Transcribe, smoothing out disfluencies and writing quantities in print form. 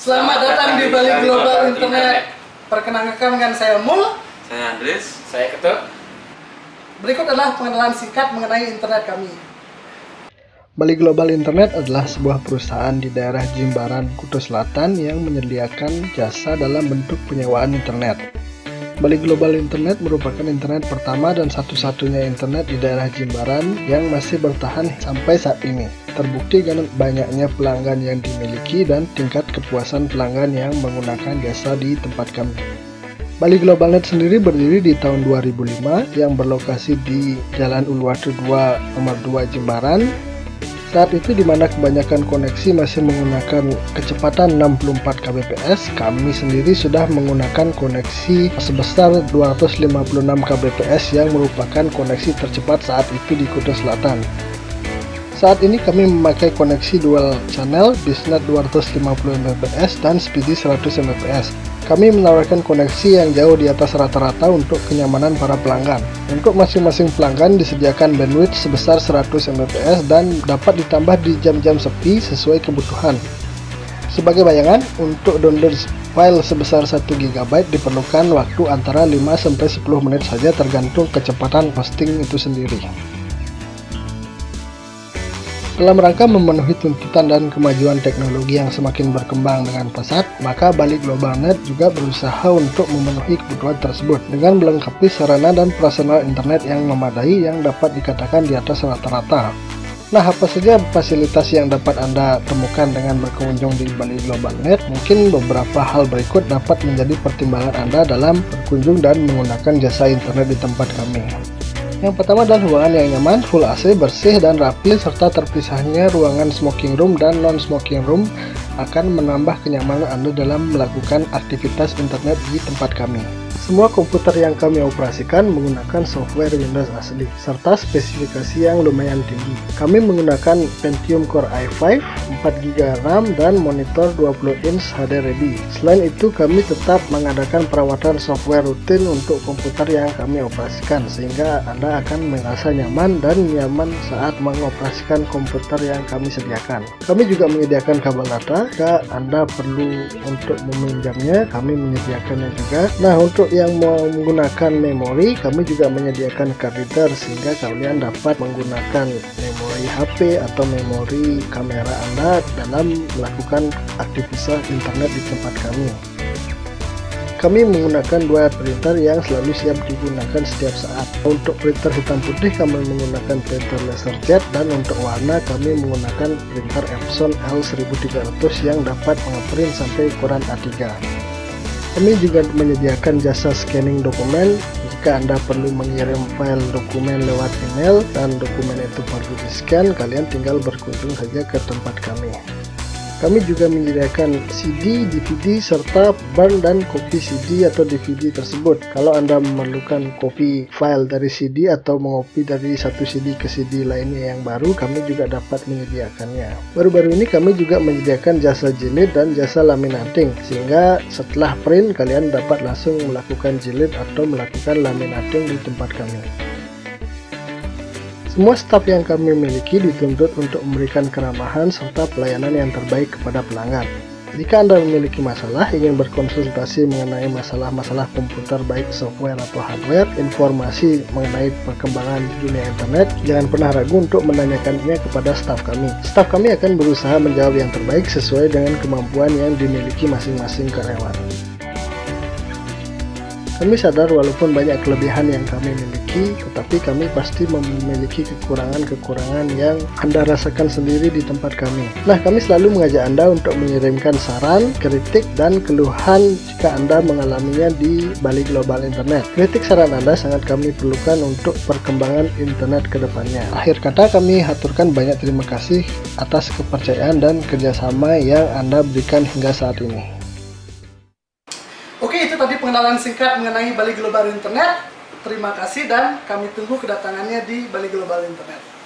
Selamat datang di Bali Global Internet. Perkenalkan dengan saya Mul, saya Andres, saya Ketut. Berikut adalah pengenalan singkat mengenai internet kami. Bali Global Internet adalah sebuah perusahaan di daerah Jimbaran, Kuta Selatan yang menyediakan jasa dalam bentuk penyewaan internet. Bali Global Internet merupakan internet pertama dan satu-satunya internet di daerah Jimbaran yang masih bertahan sampai saat ini. Terbukti dengan banyaknya pelanggan yang dimiliki dan tingkat kepuasan pelanggan yang menggunakan jasa di tempat kami. Bali Global Net sendiri berdiri di tahun 2005 yang berlokasi di Jalan Uluwatu 2 nomor 2 Jimbaran. Saat itu di mana kebanyakan koneksi masih menggunakan kecepatan 64 kbps, kami sendiri sudah menggunakan koneksi sebesar 256 kbps yang merupakan koneksi tercepat saat itu di Kuta Selatan. Saat ini kami memakai koneksi dual channel, BISNet 250 Mbps dan Speedy 100 Mbps. Kami menawarkan koneksi yang jauh di atas rata-rata untuk kenyamanan para pelanggan. Untuk masing-masing pelanggan disediakan bandwidth sebesar 100 Mbps dan dapat ditambah di jam-jam sepi sesuai kebutuhan. Sebagai bayangan, untuk download file sebesar 1 GB diperlukan waktu antara 5-10 menit saja tergantung kecepatan hosting itu sendiri. Dalam rangka memenuhi tuntutan dan kemajuan teknologi yang semakin berkembang dengan pesat, maka Bali Global Net juga berusaha untuk memenuhi kebutuhan tersebut dengan melengkapi sarana dan prasarana internet yang memadai yang dapat dikatakan di atas rata-rata. Nah, apa saja fasilitas yang dapat Anda temukan dengan berkunjung di Bali Global Net? Mungkin beberapa hal berikut dapat menjadi pertimbangan Anda dalam berkunjung dan menggunakan jasa internet di tempat kami. Yang pertama adalah ruangan yang nyaman, full AC, bersih dan rapi, serta terpisahnya ruangan smoking room dan non-smoking room akan menambah kenyamanan Anda dalam melakukan aktivitas internet di tempat kami. Semua komputer yang kami operasikan menggunakan software Windows asli, serta spesifikasi yang lumayan tinggi. Kami menggunakan Pentium Core i5, 4GB RAM, dan monitor 20 inch HD ready. Selain itu, kami tetap mengadakan perawatan software rutin untuk komputer yang kami operasikan, sehingga Anda akan merasa nyaman saat mengoperasikan komputer yang kami sediakan. Kami juga menyediakan kabel data, jika Anda perlu untuk meminjamnya, kami menyediakannya juga. Nah, untuk yang mau menggunakan memori, kami juga menyediakan card reader sehingga kalian dapat menggunakan memori HP atau memori kamera Anda dalam melakukan aktivitas internet di tempat kami. Kami menggunakan dua printer yang selalu siap digunakan setiap saat. Untuk printer hitam putih kami menggunakan printer LaserJet, dan untuk warna kami menggunakan printer Epson L1300 yang dapat mengeprint sampai ukuran A3. Kami juga menyediakan jasa scanning dokumen. Jika Anda perlu mengirim file dokumen lewat email dan dokumen itu perlu di-scan, kalian tinggal berkunjung saja ke tempat kami. Kami juga menyediakan CD, DVD, serta burn dan kopi CD atau DVD tersebut. Kalau Anda memerlukan kopi file dari CD atau mengopi dari satu CD ke CD lainnya yang baru, kami juga dapat menyediakannya. Baru-baru ini kami juga menyediakan jasa jilid dan jasa laminating, sehingga setelah print kalian dapat langsung melakukan jilid atau melakukan laminating di tempat kami. Semua staf yang kami miliki dituntut untuk memberikan keramahan serta pelayanan yang terbaik kepada pelanggan. Jika Anda memiliki masalah, ingin berkonsultasi mengenai masalah-masalah komputer baik software atau hardware, informasi mengenai perkembangan dunia internet, jangan pernah ragu untuk menanyakannya kepada staf kami. Staf kami akan berusaha menjawab yang terbaik sesuai dengan kemampuan yang dimiliki masing-masing karyawan. Kami sadar walaupun banyak kelebihan yang kami miliki, tetapi kami pasti memiliki kekurangan-kekurangan yang Anda rasakan sendiri di tempat kami. Nah, kami selalu mengajak Anda untuk mengirimkan saran, kritik, dan keluhan jika Anda mengalaminya di Bali Global Internet. Kritik saran Anda sangat kami perlukan untuk perkembangan internet ke depannya. Akhir kata, kami haturkan banyak terima kasih atas kepercayaan dan kerjasama yang Anda berikan hingga saat ini. Oke, itu tadi pengenalan singkat mengenai Bali Global Internet. Terima kasih dan kami tunggu kedatangannya di Bali Global Internet.